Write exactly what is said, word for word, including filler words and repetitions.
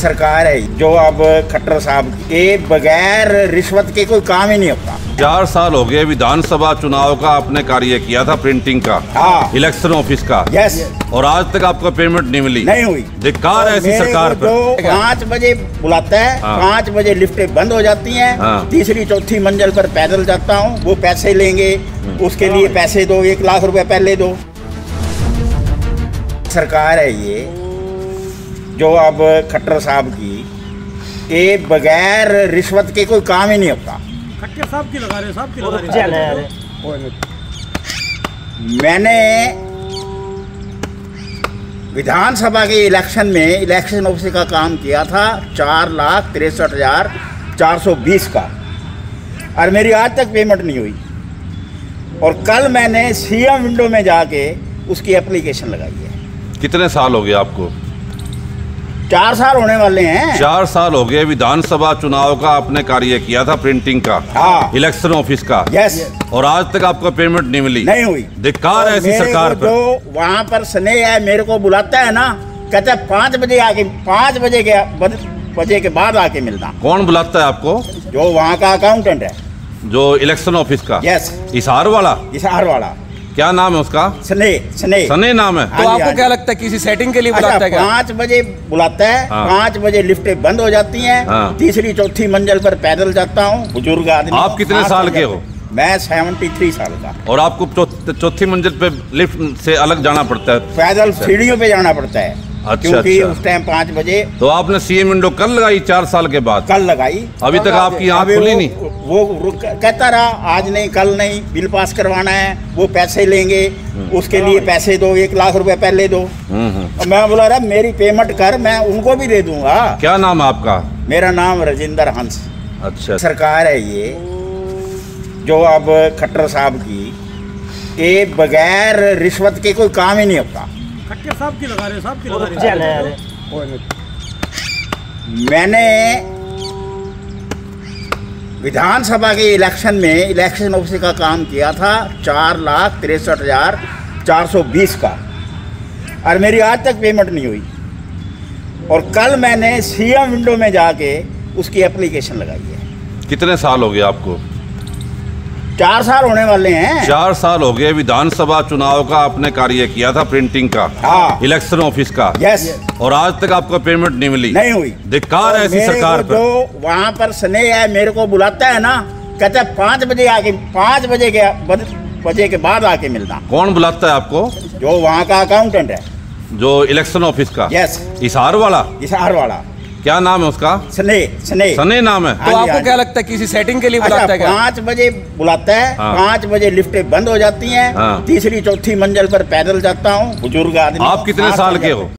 सरकार है जो अब खट्टर साहब के बगैर रिश्वत के कोई काम ही नहीं होता। चार साल हो गए विधानसभा चुनाव का आपने कार्य किया था, प्रिंटिंग का, हाँ, इलेक्शन ऑफिस का, यस, और आज तक आपको पेमेंट नहीं मिली, नहीं हुई। धिक्कार है ऐसी सरकार पर। जो पाँच बजे बुलाता है, हाँ, पाँच बजे लिफ्टें बंद हो जाती हैं, हाँ, तीसरी चौथी मंजिल पर पैदल जाता हूँ, वो पैसे लेंगे, उसके लिए पैसे दो, एक लाख रुपए पहले दो। सरकार है ये जो अब खट्टर साहब की के बगैर रिश्वत के कोई काम ही नहीं होता। खट्टर साहब की लगा रहे, साहब की लगा रहे। मैंने विधानसभा के इलेक्शन में इलेक्शन ऑफिसर का काम किया था चार लाख तिरसठ हजार चार सौ बीस का, और मेरी आज तक पेमेंट नहीं हुई। और कल मैंने सीएम विंडो में जाके उसकी एप्लीकेशन लगाई है। कितने साल हो गए आपको? चार साल होने वाले हैं। चार साल हो गए विधानसभा चुनाव का आपने कार्य किया था, प्रिंटिंग का, हाँ, इलेक्शन ऑफिस का, यस, और आज तक आपको पेमेंट नहीं मिली, नहीं हुई। धिक्कार है ऐसी सरकार पर। जो वहाँ पर स्नेह है, मेरे को बुलाता है ना, कहता है पाँच बजे आके, पाँच बजे के बजे के बाद आके मिलना। कौन बुलाता है आपको? जो वहाँ का अकाउंटेंट है, जो इलेक्शन ऑफिस का, यस, हिसार वाला, हिसार वाला। क्या नाम है उसका? स्नेह, स्नेह, स्नेह नाम है। तो आपको क्या लगता है किसी सेटिंग के लिए बुलाता अच्छा, है क्या? पाँच बजे बुलाता है, हाँ, पाँच बजे लिफ्टें बंद हो जाती हैं, हाँ, तीसरी चौथी मंजिल पर पैदल जाता हूँ, बुजुर्ग आदमी। आप कितने साल के हो? मैं सेवेंटी थ्री साल का। और आपको चौ, चौथी मंजिल पे लिफ्ट से अलग जाना पड़ता है? पैदल सीढ़ियों पे जाना पड़ता है। अच्छा, क्योंकि अच्छा। उस टाइम पाँच बजे। तो आपने सीएम विंडो कल लगाई चार साल के बाद? कल लगाई। अभी तक आपकी आँख खुली नहीं? वो, वो कहता रहा आज नहीं, कल नहीं, बिल पास करवाना है, वो पैसे लेंगे, उसके लिए पैसे दो, एक लाख रुपए पहले दो। मैं बोला रहा मेरी पेमेंट कर, मैं उनको भी दे दूंगा। क्या नाम है आपका? मेरा नाम राजेंद्र हंस। अच्छा। सरकार है ये जो अब खट्टर साहब की के बगैर रिश्वत के कोई काम ही नहीं होता। खट्टर साहब की लगा रहे, साहब की लगा रहे। मैंने विधानसभा के इलेक्शन में इलेक्शन ऑफिसर का काम किया था चार लाख तिरसठ हजार चार सौ बीस का, और मेरी आज तक पेमेंट नहीं हुई। और कल मैंने सीएम विंडो में जाके उसकी एप्लीकेशन लगाई है। कितने साल हो गए आपको? चार साल होने वाले हैं। चार साल हो गए विधानसभा चुनाव का आपने कार्य किया था, प्रिंटिंग का, हाँ, इलेक्शन ऑफिस का, यस, और आज तक आपको पेमेंट नहीं मिली, नहीं हुई। धिक्कार है ऐसी सरकार पर। जो वहाँ पर स्नेह है, मेरे को बुलाता है ना, कहता है पाँच बजे आके, पाँच बजे के बजे के बाद आके मिलना। कौन बुलाता है आपको? जो वहाँ का अकाउंटेंट है, जो इलेक्शन ऑफिस का, यस, हिसार वाला, हिसार वाला। क्या नाम है उसका? स्नेह, स्नेह, स्नेह नाम है। तो आपको क्या लगता है किसी सेटिंग के लिए बुलाता अच्छा, है क्या? पाँच बजे बुलाता है, हाँ, पाँच बजे लिफ्टें बंद हो जाती हैं, हाँ, तीसरी चौथी मंजिल पर पैदल जाता हूँ, बुजुर्ग आदमी। आप कितने साल के हो?